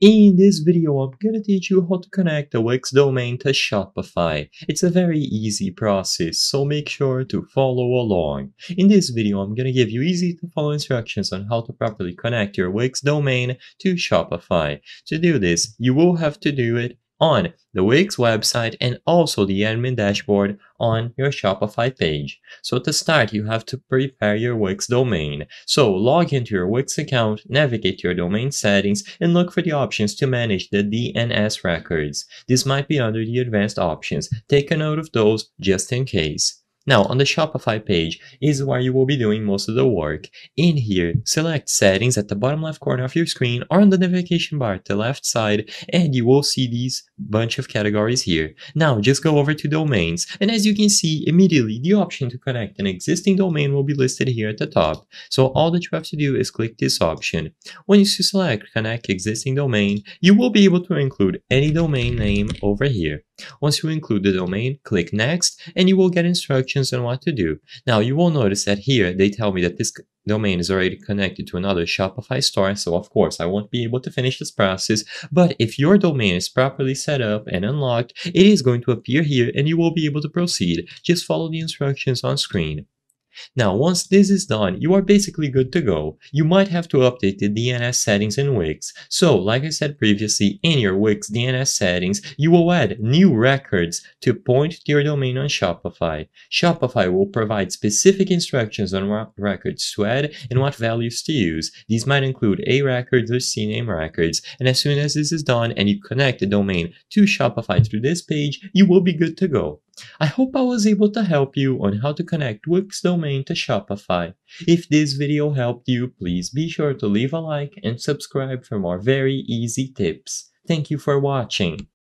In this video, I'm going to teach you how to connect a Wix domain to Shopify. It's a very easy process, so make sure to follow along. In this video, I'm going to give you easy to follow instructions on how to properly connect your Wix domain to Shopify. To do this, you will have to do it on the Wix website and also the admin dashboard on your Shopify page. So to start, you have to prepare your Wix domain. So log into your Wix account, navigate to your domain settings, and look for the options to manage the DNS records. This might be under the advanced options. Take a note of those just in case. Now, on the Shopify page is where you will be doing most of the work. In here, select Settings at the bottom left corner of your screen or on the navigation bar at the left side, and you will see these bunch of categories here. Now, just go over to Domains, and as you can see, immediately the option to connect an existing domain will be listed here at the top. So all that you have to do is click this option. When you select Connect Existing Domain, you will be able to include any domain name over here. Once you include the domain, click Next, and you will get instructions on what to do. Now, you will notice that here they tell me that this domain is already connected to another Shopify store, so of course I won't be able to finish this process, but if your domain is properly set up and unlocked, it is going to appear here and you will be able to proceed. Just follow the instructions on screen. Now, once this is done, you are basically good to go. You might have to update the DNS settings in Wix. So, like I said previously, in your Wix DNS settings, you will add new records to point to your domain on Shopify. Shopify will provide specific instructions on what records to add and what values to use. These might include A records or CNAME records. And as soon as this is done and you connect the domain to Shopify through this page, you will be good to go. I hope I was able to help you on how to connect Wix domain to Shopify. If this video helped you, please be sure to leave a like and subscribe for more very easy tips. Thank you for watching.